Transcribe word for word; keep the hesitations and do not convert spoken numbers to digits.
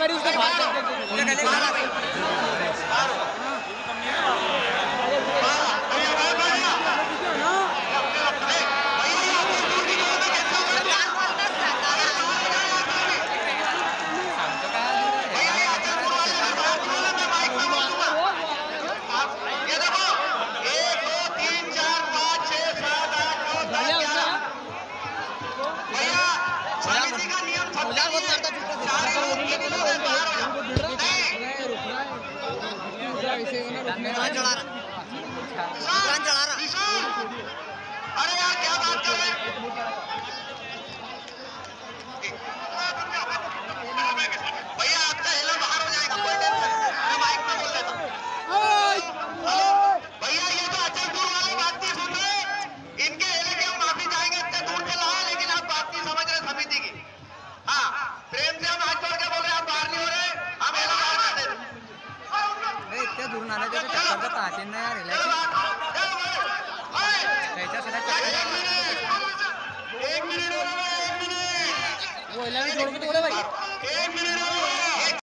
मेरी उसने बात अरे यार क्या बात कर रहे हैं भैया, आपका हेलो बाहर हो जाएगा, कोई टेंशन नहीं, मैं माइक में बोल देता हूँ। भैया ये तो अचलपुर वाले बात नहीं सुन रहे, इनके हेले की हम माफी चाहेंगे, इतने दूर से लाए लेकिन आप बात नहीं समझ रहे समिति की। हाँ, प्रेम से हम हाथ जोड़ के बोल रहे हैं, आप बाहर नहीं हो रहे, हम हेलो बाहर कर देते। इतने दूर नाले से चक्कर का तासीन ना यार हिला कैसा सदा एक मिनट एक मिनट वो हिला भी छोड़ के तो बोले भाई एक मिनट